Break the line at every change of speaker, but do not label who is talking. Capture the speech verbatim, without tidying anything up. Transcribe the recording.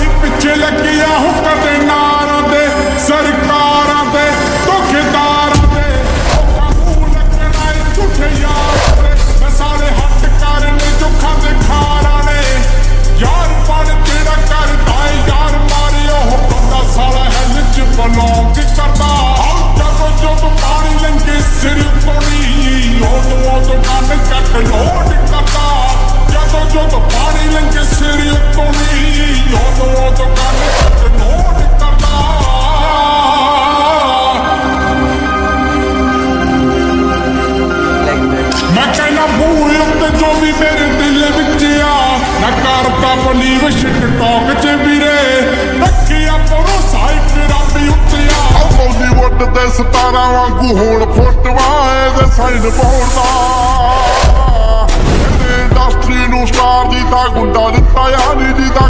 ही पिछे लगिया हो कदे नारां दे सरकारां दे धोखेदारां दे मुंह लगना झूठे यार दे सारे हट करने जो खांदे खारा ने यार बन तेरा करदा है यार मारी ओह बंदा साला हैल च बिलोंग करदा जदों जदों पानी लंघे सिर उतों ओदों ओदों गन कट लोड करदा जदों जदों पानी लंघे सिर उतों ओदों ओदों गन कट लोड करदा मैं कहना भूल उत्ते जो भी मेरे दिल विच आ ना करदा बलीव टिकटॉक च वीरे रखिया भरोसा इक रब उत्ते आ बॉलीवुड दे सतारा वांगू हुण फोटोआं एदे साइन पाउंदा इंडस्ट्री नूं स्टार दी तां गुंडा दित्ता यार दी